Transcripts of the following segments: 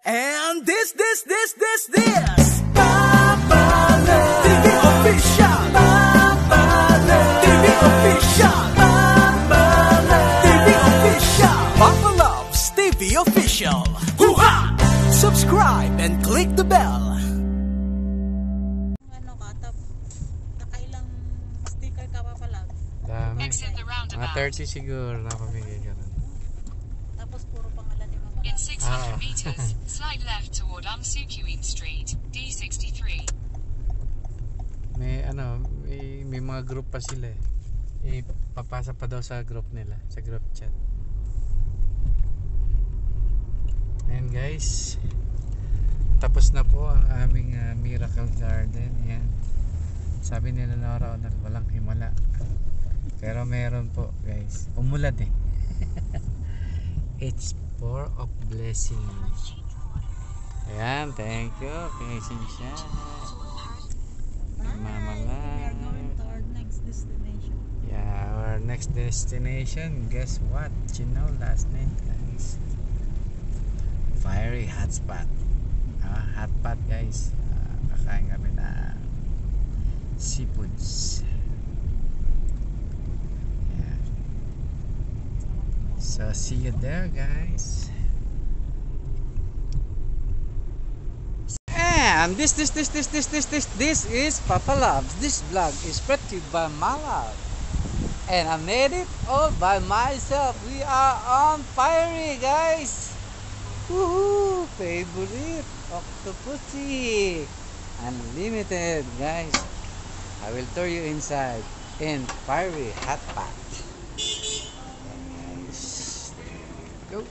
And this Papa Love TV official. Papa Love TV official. Papa Love TV official. Papa Loves TV official. Hoo-ha! Subscribe and click the bell. Ano ka, nakailang sticker ka pa pala? Dami. Mga 30 siguro na pamigay ka rin. Tapos puro pangalan yung mga In 600 meters, slide left toward Amsukuin Street, D63. May mga group pa sila eh. Papasa pa daw sa group nila, sa group chat. Ayan guys, tapos na po ang aming Miracle Garden. Ayan. Sabi nila Nora na walang himala, pero meron po guys. Umulan eh. It's pour of blessing. Ayan, thank you kay Sinsya, Mama We are going to our next destination. Yeah, our next destination, guess what? You know last night guys, fiery hot spot. Hot pot guys. Kakain kami na seafoods. Yeah. So see you there guys. And this is Papa Loves. This vlog is brought to you by Malab. And I made it all by myself. We are on fiery guys. Woohoo! Favorite Octopussy Unlimited guys. I will tour you inside in fiery hot pot. Guys, go.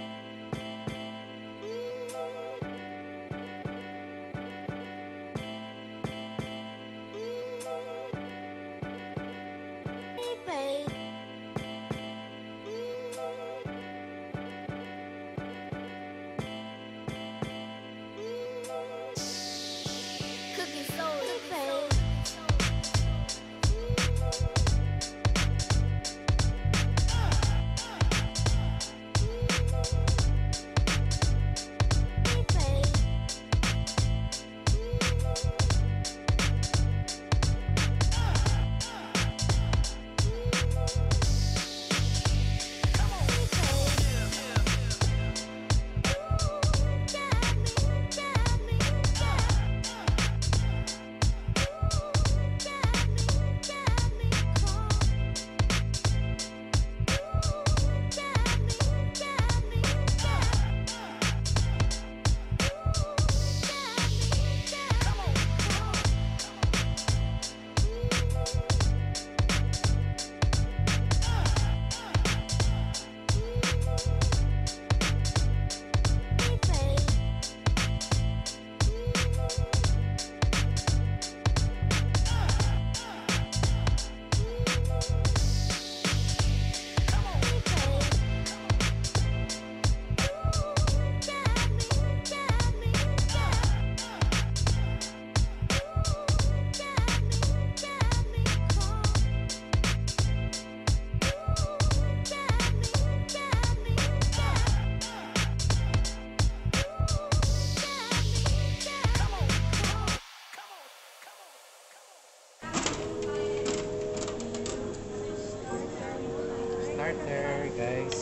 Starter guys,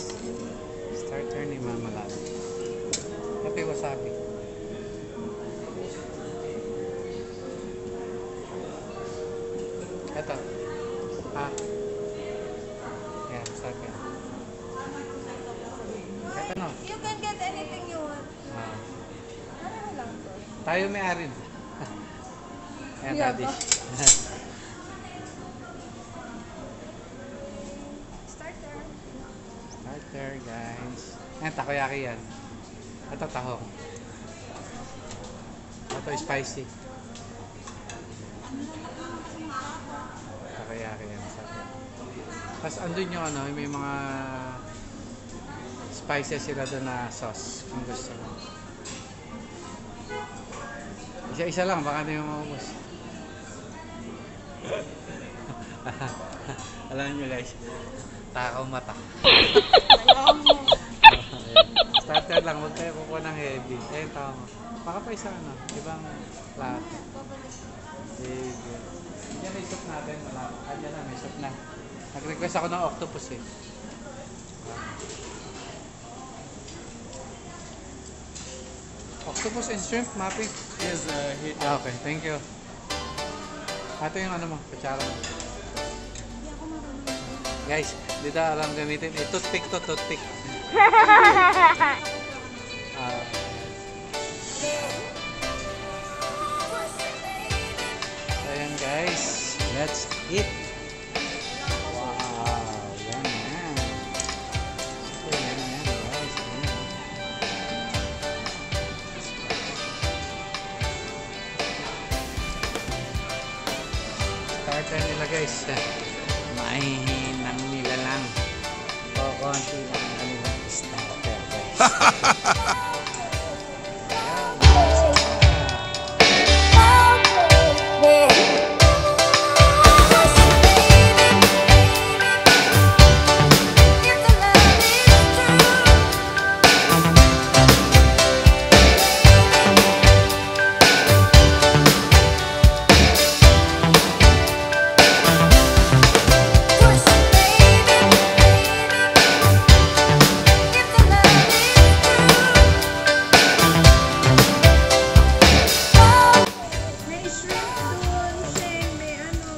starter ni Mama Lab. Kape wasabi. Ito yan, wasabi. Ito no, You can get anything you want. Ano lang to? tayo may arin. Ayan, daddy. Starter guys. Ayan, takoyaki yan. Ito taho. Ito spicy. Takoyaki yan. Tapos andun yung may mga spices sila doon na sauce kung gusto mo. Isa-isa lang, baka na yung maubos. Alam nyo guys, takaw mata. Alam mo. Starter lang, huwag tayo kukuha ng heavy. Eh, tama. Baka pa isa ano, ibang klase. Sige. Yan may soup natin. Yan na, may soup na. Nag-request ako ng octopus eh. Octopus and shrimp, Mapi? Yes, here. Okay, thank you. Ito yung ano mo, kutsara mo. Guys, dito alam gamitin. Eh, toothpick to, toothpick. So yan guys, let's eat. Wow, yan yan. So yan yan guys. Yan. Starter nila guys. Mahinang nila lang. O konti lang ang kanilang starter guys. May shrimp doon, Shane. May ano.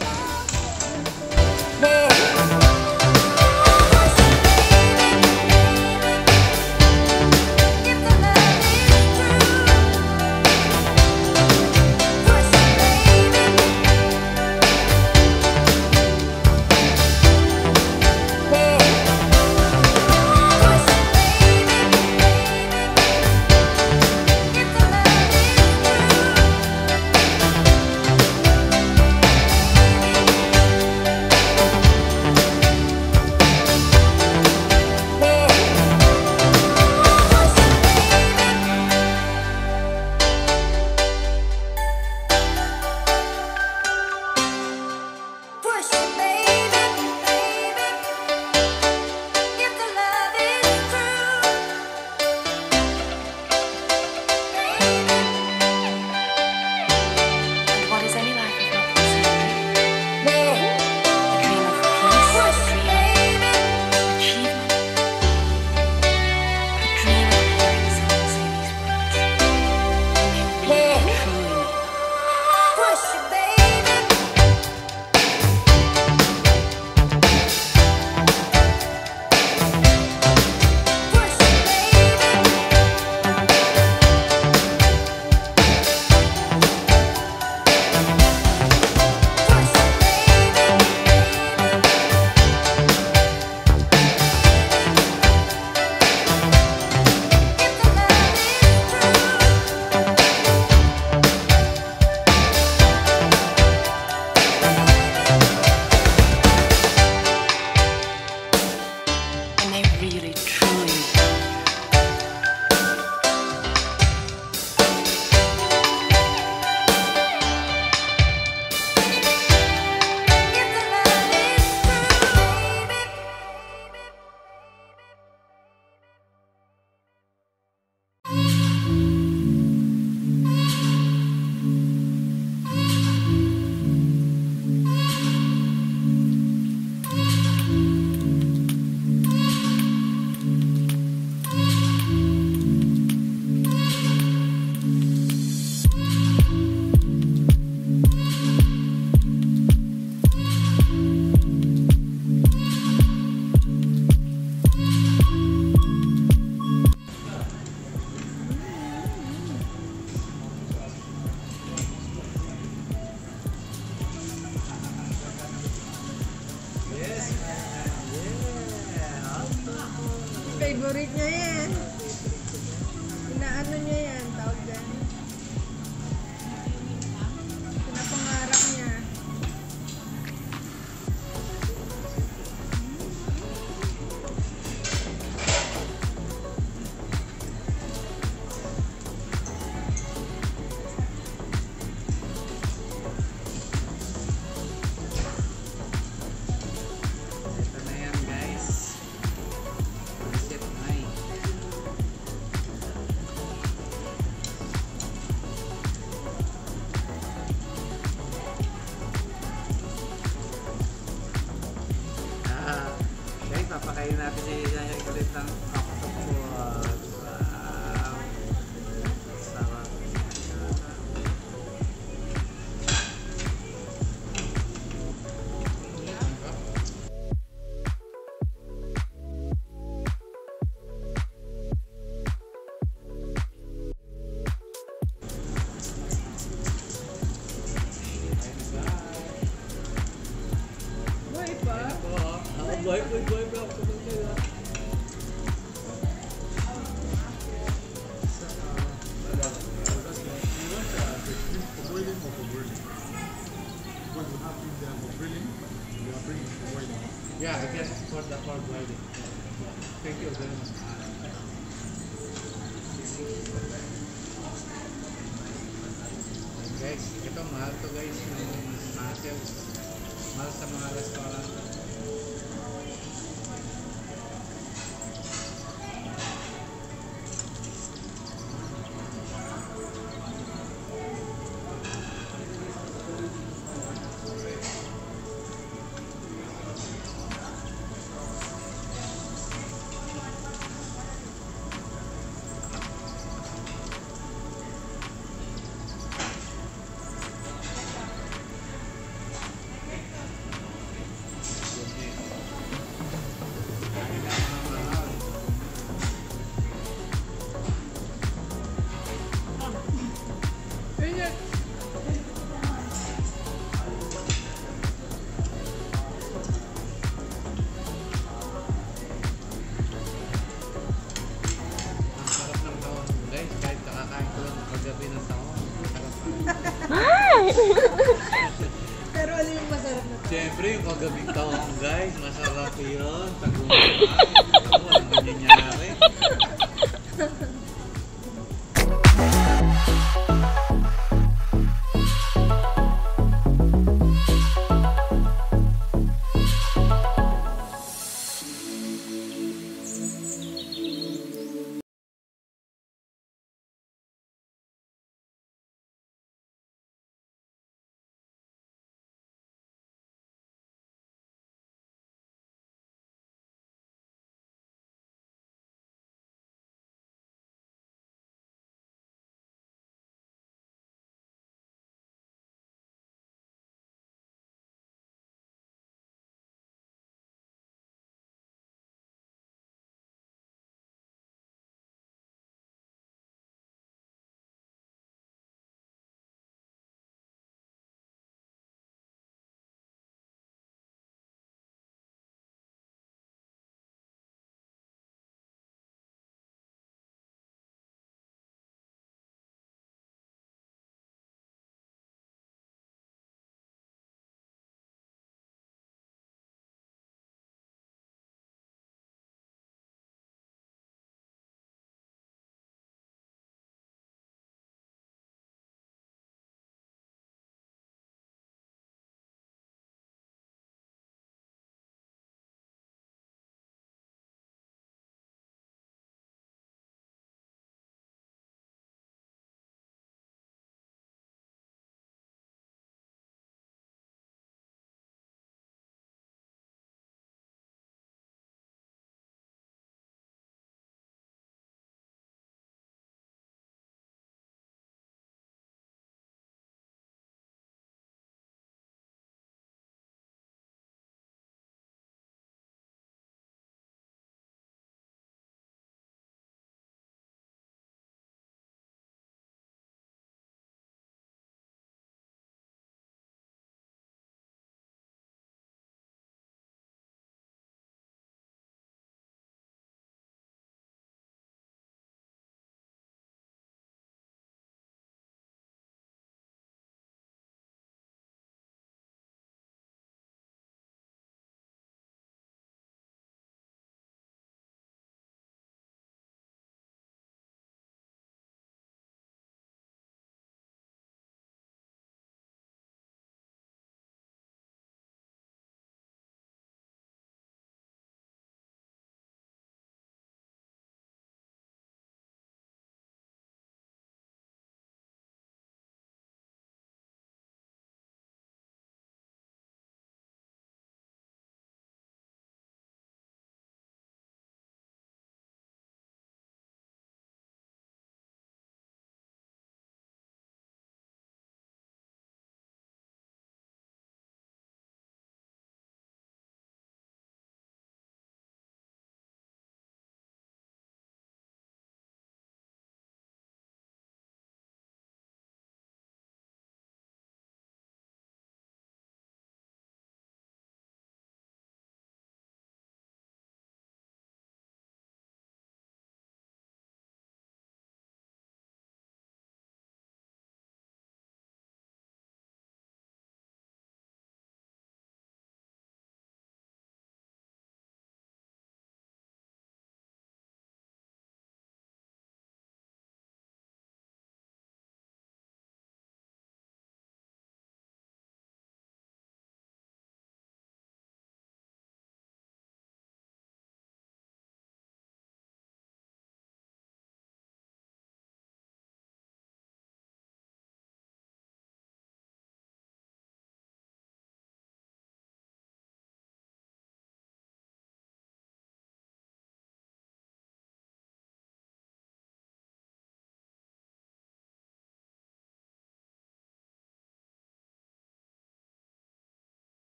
What is any life if not possibility? A dream of peace, freedom, achievement. A dream of hearing someone say these words. And they really truly mean it. And they really truly mean it. Favorite niya yan. Inaano niya yan. Tawag dyan. Pinapangarap niya. Ito na yan guys. Visit my ng octopus. Wow. Sarap. Buhay pa? Boy, boy, boy, bro. Yeah, I guess for the pork boiling. Thank you very much. Guys, ito mahal to guys yung mussels. Mahal sa mga restaurant. Pero ano yung masarap na? Siyempre, yung kagabing tawang guys, masarap yun. Tagumpay. Ako, walang nangyayari.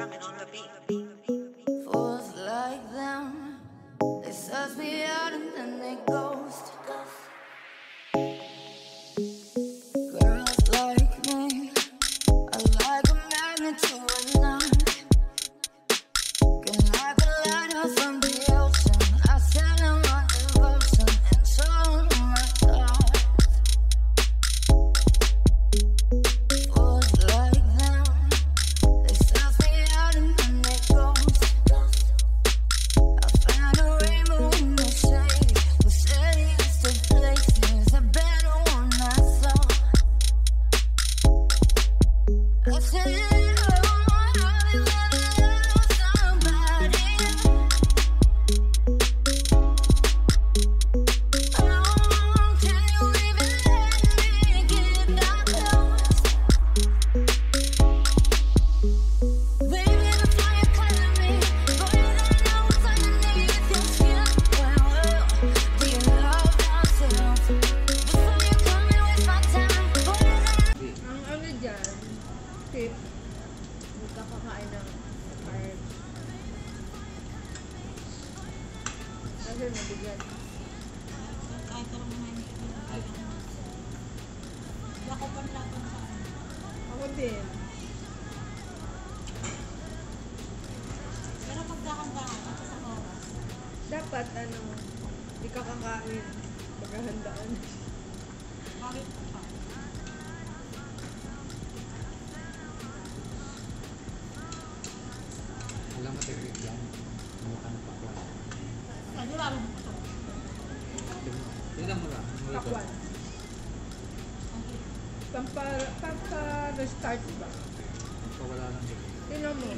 Fools like them, they suss me out and then they ghost. Girls like me are like a magnet to a knot. Can like a lighter from the ocean. I send them my devotion and show them my thoughts. Fools like them, they suss me out and then they ghost. I found a rainbow in the shade, the shadiest of places, a better one I saw. I said, oh, how is that I love somebody? Oh, can you even let me get that close? Baby, before you color me, boy, you don't know what's underneath your skin. Well, do you love yourself? Before you come and waste my time, boy, you don't. Ang ano dyan, tip, huwag ka kakain ng carbs. Kasi mabigat. Ako din. Dapat di ka kakain. Paghahandaan. Alam mo, tigil yan. Mukha ng pakwan. Tignan mo lang. Pakwan. Pagka-restart ba? Wala lang dito. Tingnan mo.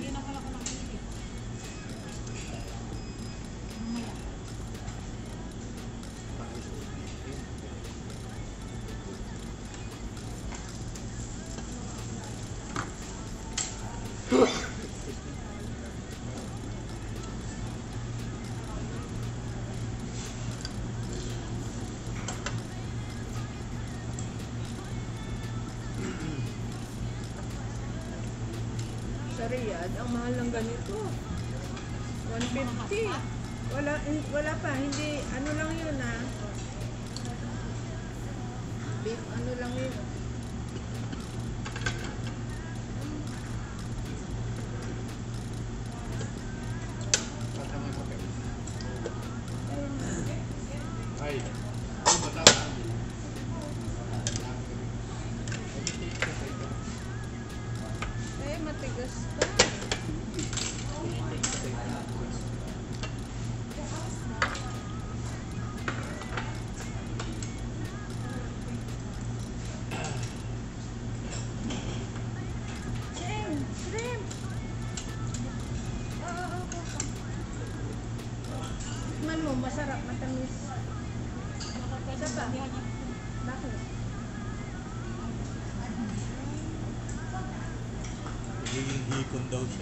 Sa Riyadh, ang mahal ng ganito. 150. Wala pa, hindi, ano lang yun beef, ano lang yun. Ay. Matigas pa. Shrimp! Tikman mo, masarap, matamis. Isa pa? Bakit? Nagiging hikon daw siya.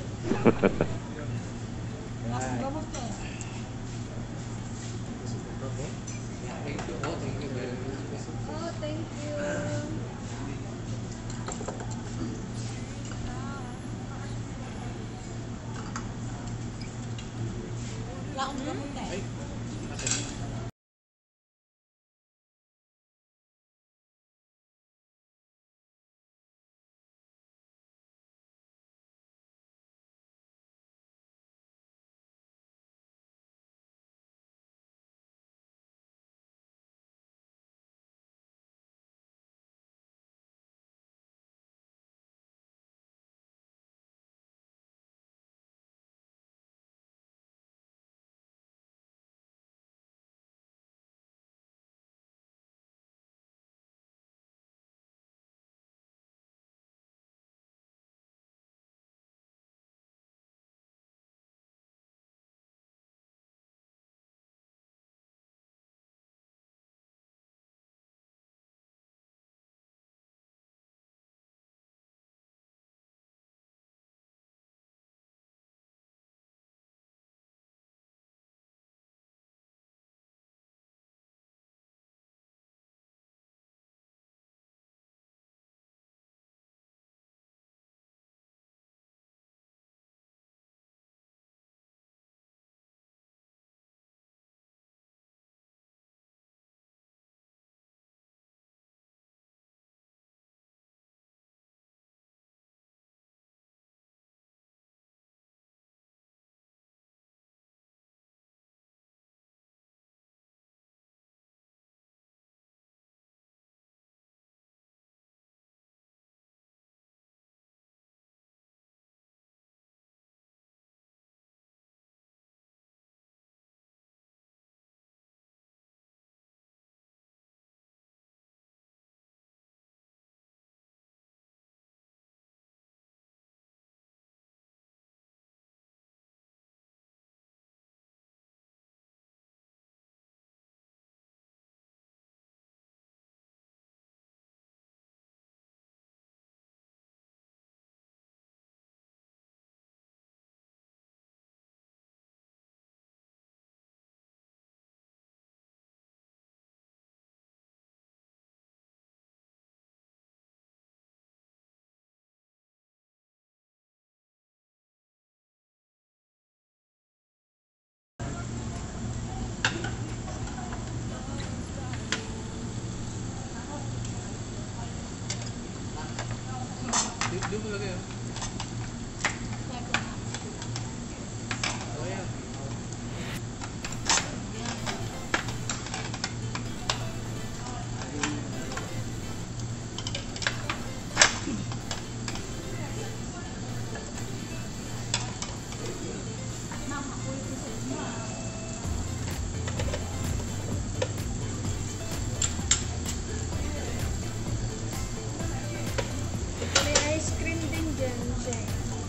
Thank you. Oh, thank you very much. Oh, thank you. Ay, Doon mo lagay. Oh, yan. May ice cream din dyan, Che.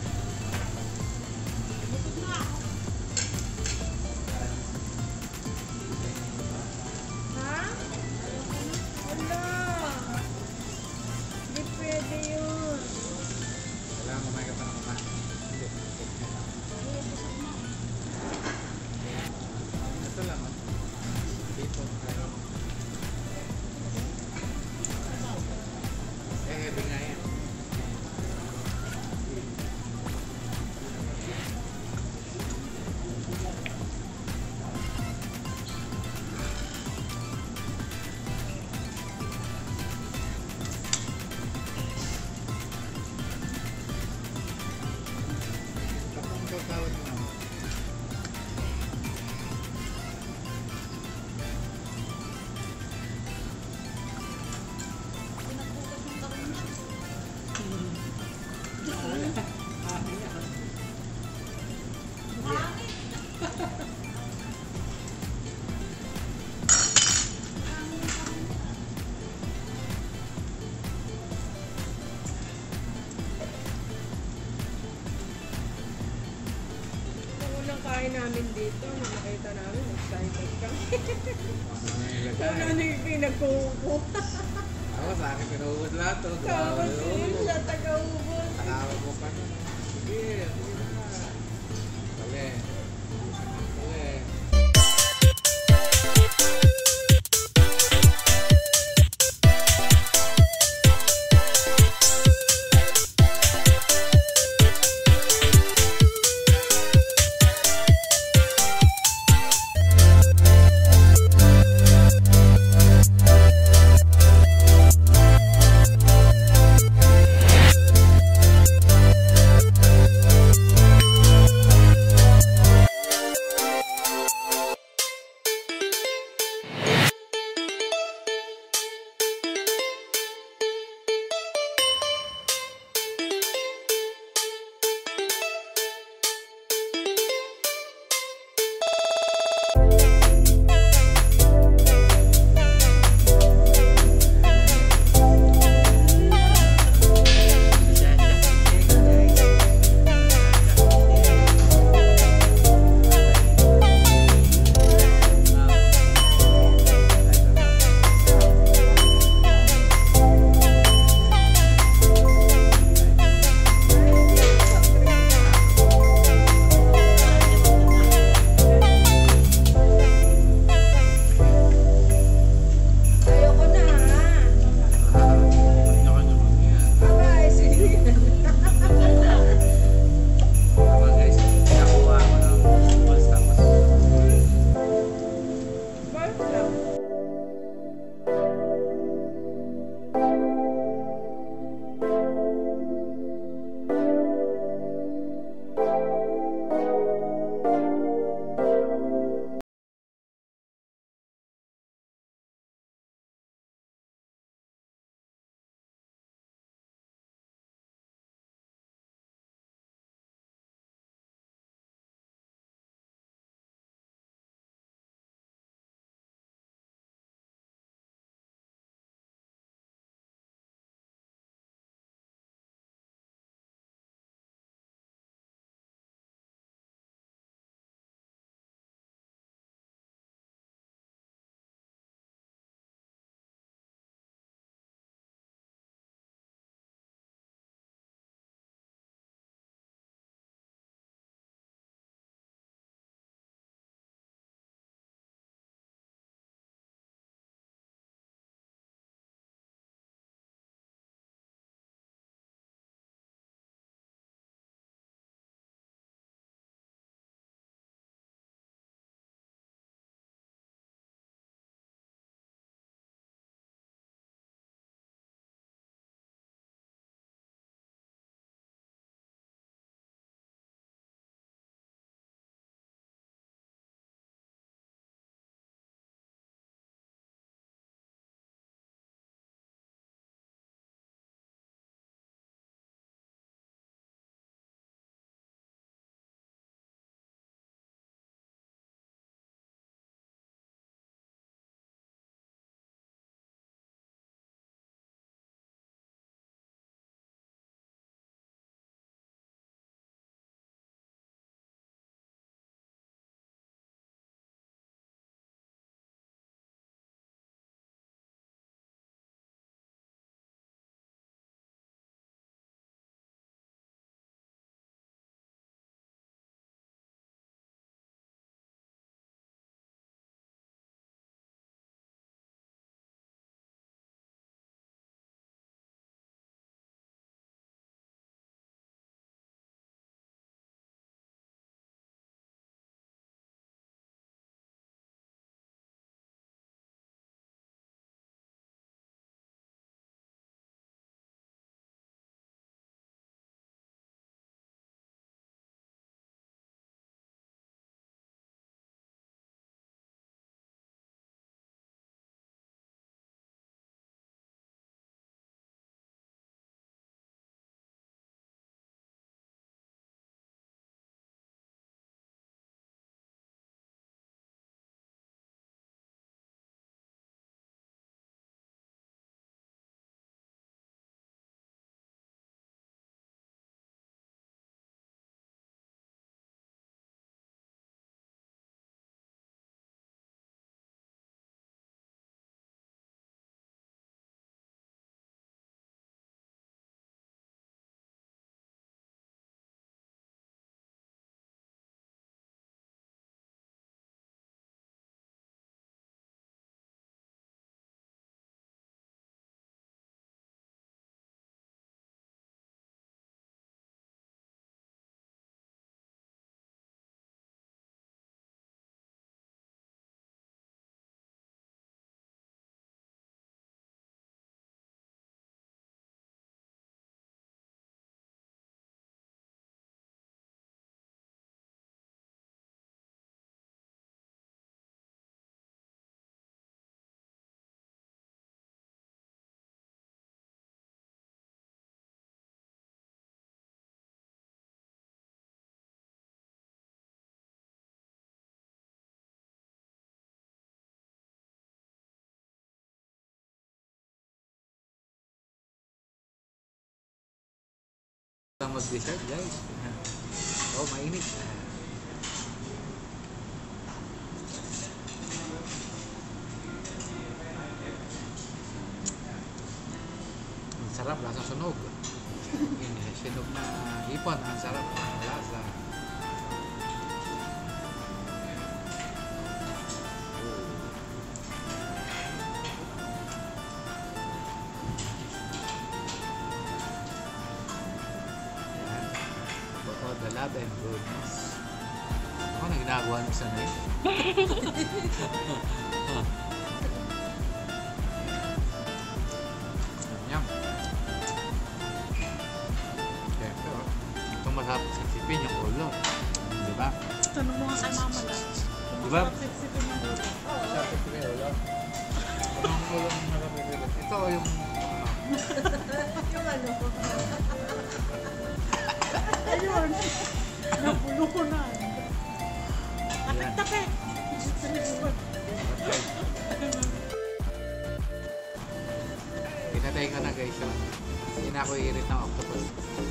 Ha? Wala. Hindi pwede yun. Kailangan kumain ka pa ng kumain. Ito lang, oh. Dito. Heavy nga yan. Tapos ito tawad mo naman. Ang unang kain namin dito, nung nakita namin, excited kami. Ano yung pinagkukuha? Ako sa akin pinuubos lahat to. Tapos siya taga-ubos. Takawa mo pa na. Sige, sige na. Bale. Bale. lang mag-dessert guys. Oh, mainit. Ang sarap, lasang sunog. Sinog na hipon, ang sarap. Ang lasa. The love and goodness. Ako na ginagawa mo sana eh. Yum. Siyempre, ito masarap sipsipin yung ulo. Diba? Tanong mo nga kay mama lang. Diba? Sipsipin yung ulo. Masarap sipsipin yung ulo. Anong ulo ng nakapipili? Ito yung... Yung ano? Ayun. Napulo ko na. Tapik-tapik. Pinatay ko na guys yun. Hindi na ako iirit ng octopus.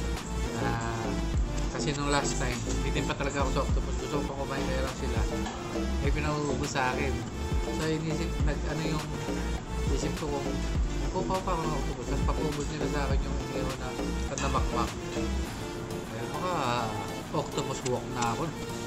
Kasi nung last time, hindi din pa talaga ako sa octopus. Gusto ko pa kumain kaya lang sila. Eh pinauubos sa akin. So inisip, ano yung isip ko kung pa ako ng octopus. Tapos pag-ubos nila sa akin yung hero na namakmak. Kaya baka octopus walk na ako.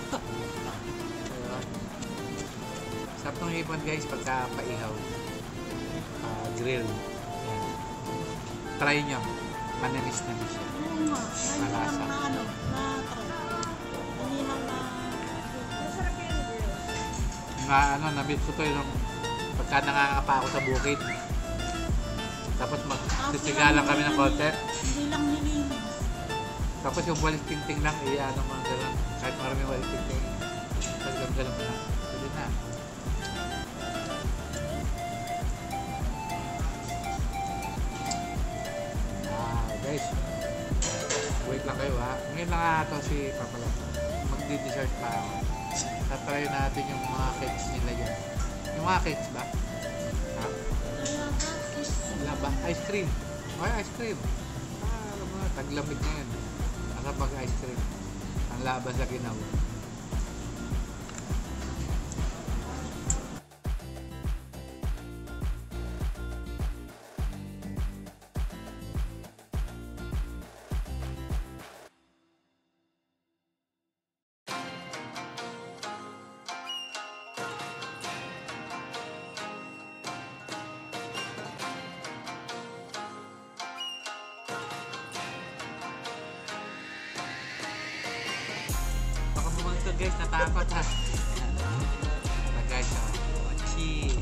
Sarap ng hipon guys pagka paihaw. Grill. Yan. Try nyo. Manamis-namis siya. Oo nga. Malasa. Na ano, na try. Inihaw na... Masarap yan, girl. Nabit ko to yung pagka nangangapa ako sa bukid. Tapos magsisigalan kami ng konti. Hindi lang nilinis. Tapos yung walis ting-ting lang, ano mga gano'n. Kahit maraming walis ting-ting. Galam-galam na. Pwede na. Guys, wait lang kayo ha. Ngayon lang ito si Papa Love. Magdi-dessert pa ako. Tatry natin yung mga cakes nila dyan. Yung mga cakes ba? Ha? Wala ba? Ice cream. Ay, ice cream. Alam mo, taglamig na yun. Asa pag ice cream. Ang labas sa ginawa. Ito guys, natakot ha. Ito guys, mochi.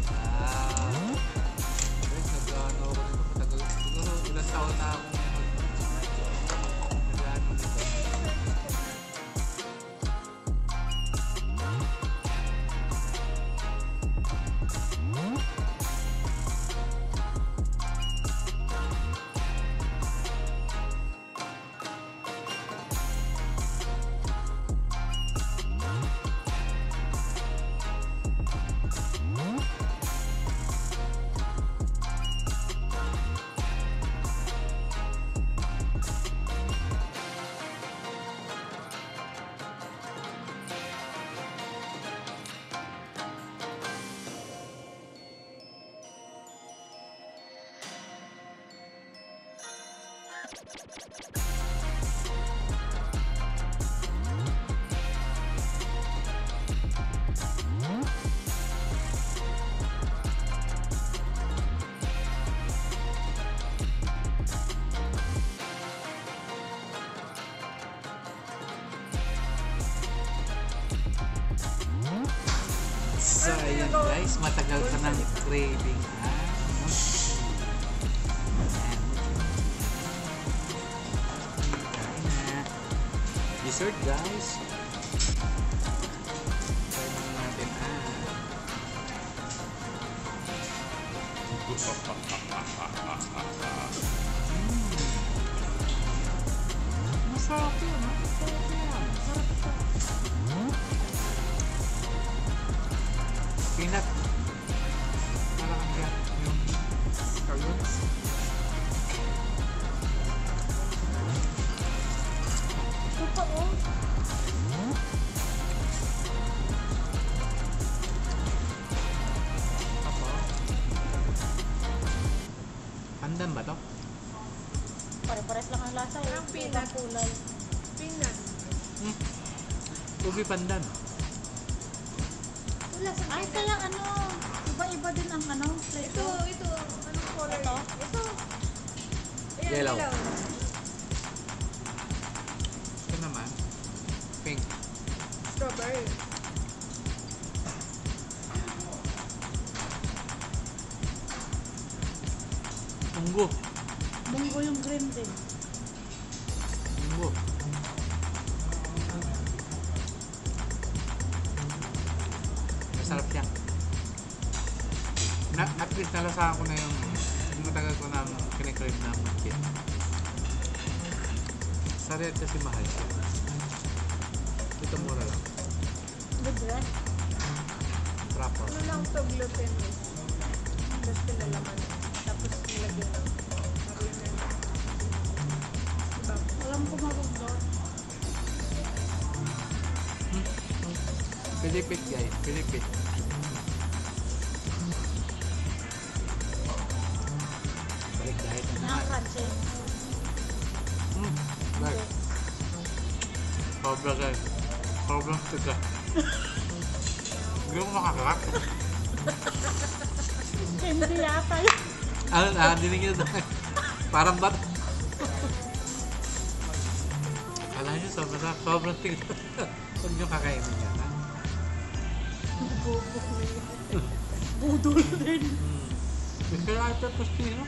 Guys, nag-ano ako nito matagal. Siguro ilang taon na ako nag-ano nito. So, ayun guys, matagal ka ng craving, ha? Dessert, guys. Try naman natin, Masarap yun, ha? Masarap yan. Masarap siya. Peanut. Parang yan. Yung carrots. Pandan ba to? Pare-pares lang ang lasa. Ang peanut. Kulay. Peanut. Ubi pandan. Wala sa Ay, kaya ano, iba-iba din ang ano, Ito. Anong color? Ito? Ito. Ayan, Yellow. ilaw. Ito naman. Pink. Strawberry. Munggo. Munggo yung green din. Munggo. Masarap siya. At least nalasahan ko na yung matagal ko na kinikrave na mungkit. Sarap kasi mahal siya. Ito mura lang. Good rest. Proper. Ano lang to glutenless. Tapos pinalaman. Tapos nilagyan ng harina. Diba? Alam ko mag-vlog. Pilipit guys, pilipit. Balik dahil na naman. Nakaka-crunchy. Balik. Sobra guys. Sobrang tiga. Hindi ko makakakat. Hindi yata yun. Ano na, dinig nyo doon. Parang bat. Kala nyo sobrang tiga. Huwag nyo kakainin yan, ha? Budol din. Gusto na ito tostino.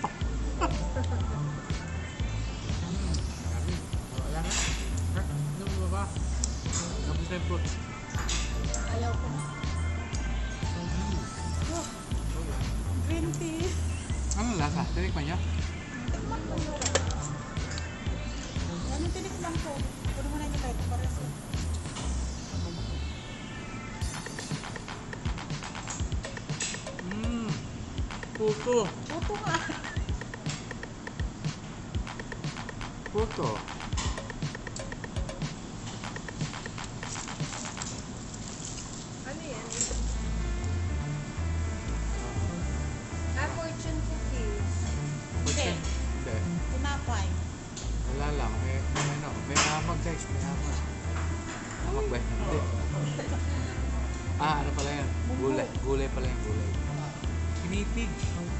Wala na. Ano mo ba? Tapos na yung fruit. Ayaw ko na. Green tea. Ano lasa? Tinikman nyo? Yan yung tinikman ko. Puro mo na yung kahit pares. Puto. Puto nga. Puto. Ano yan? Fortune cookies. Hindi. Hindi. Tinapay. Wala lang. May hamag guys. May hamag. Hamag ba? Hindi. Ano pala yan? Gulay. Gulay pala yan. Gulay. Pinipig.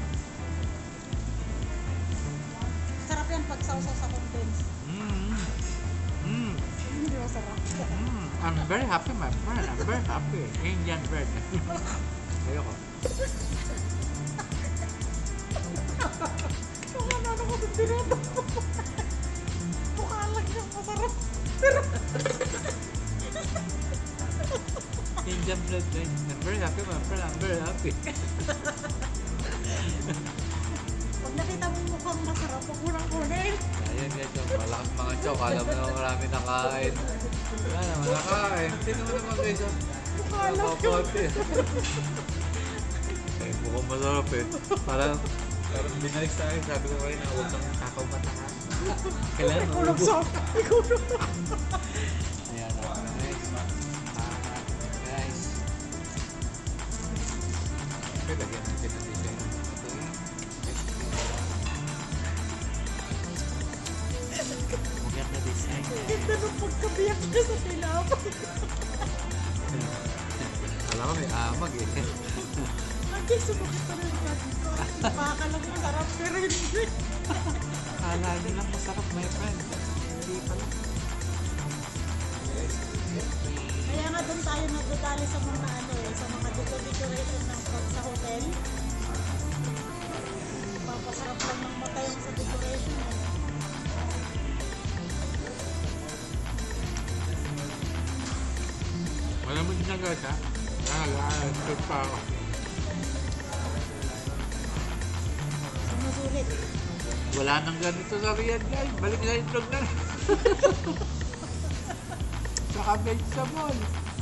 Sarap yan pag sausaw sa condense. Hindi masarap. I'm very happy, my friend. I'm very happy. Indian bread. Ayoko. Kung ano ko din dito. Mukha lang yung masarap. Indian bread, guys. I'm very happy, my friend. I'm very happy. Pag nakita mo mukhang masarap, huwag mo nang kunin. Ayan guys, yung malakas mga chok. Alam mo naman marami nakain. Wala naman nakain. Tignan mo naman guys. Mukha lang yung... Nakapote. Ay, mukhang masarap eh. Parang binalik sa akin. Sabi ko kayo na huwag kang kakaumataan. Kailangan Kulog maubos. sa... Kulog. Ayan o, guys. Guys. Okay, lagyan natin ang design. Maganda na design. Ganda nung pagkabiyak ka sa tinapay. Alam ko may amag eh. Lagi sumakit na rin ka dito. Baka lang masarap pero hindi. Kala nyo lang masarap, my friend. Hindi pala. Kaya nga doon tayo nagdadali sa mga ano eh, sa mga decoration ng pag sa hotel. Papasarap lang ng mata yung sa decoration eh. Wala mo din na guys ha? Nag-trip pa ako. Sumusulit. Wala nang ganito sa Riyadh guys. Balik na yung vlog na rin. Saka vegetable.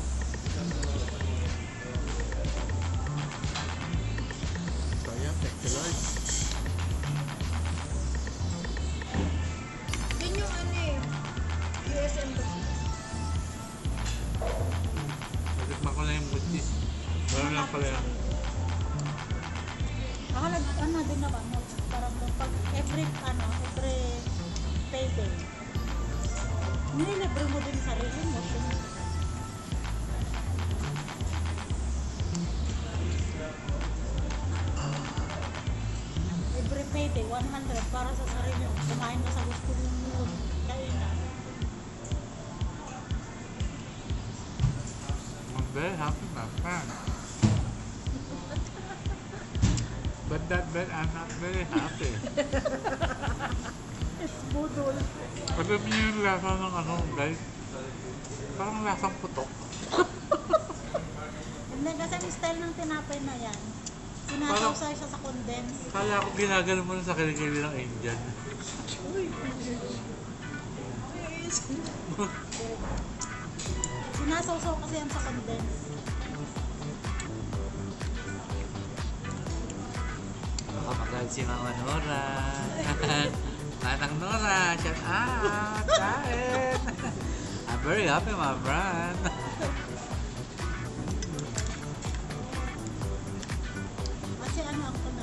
So yan, thank you Lord. Yun yung ano eh. US Embassy. Natikman ko na yung butis. Wala lang pala yan. Ano din naman, parang pag every payday, nililibre mo din sarili mo. Every payday, 100 para sa sarili mo. Kumain ka sa gusto mo kainan. I'm very happy, my friend. But I'm not very happy. It's budol. Alam niyo yung lasa ng ano, guys? Parang lasang putok. Hindi kasi yung style ng tinapay na yan. Sinasawsaw siya sa condense. Kala ko ginagano mo sa kilikili ng Indian. Sinasawsaw kasi yan sa condense. Baka mag-live si Mama Nora. Manang Nora, shout out! Kain! I'm very happy, my friend. Kasi ako na.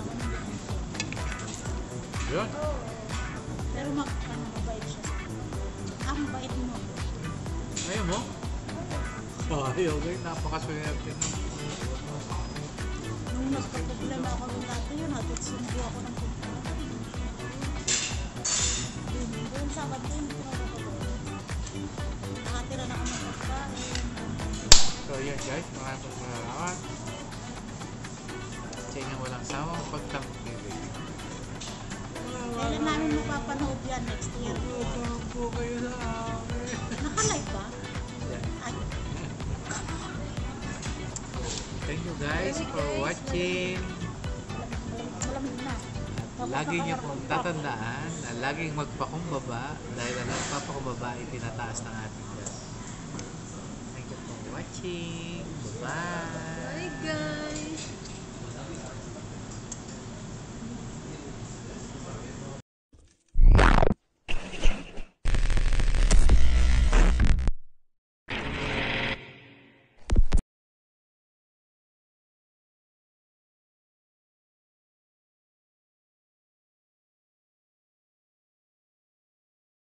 Yun. Pero mabait siya. Mabait mo. Ayaw mo? Ayaw, guys. Napakaswerte na. Nung nagka-problema ako nung dati yun, hatid sundo ako ng pagkakas. Doon sa kantin, nakatira na kami ng pagkain. So, yan guys. Maraming salamat. Sa inyong walang sawang pagtangkilig. Kailan namin mapapanood yan next year? Tulong po kayo sa amin. Naka-live ba? Yan. Ay, Thank you guys for watching. malamig na. Tapos Lagi niyo naka- pong tatandaan na laging magpakumbaba dahil ang nagpapakumbaba ay tinataas ng ating Diyos. Thank you for watching. Bye-bye.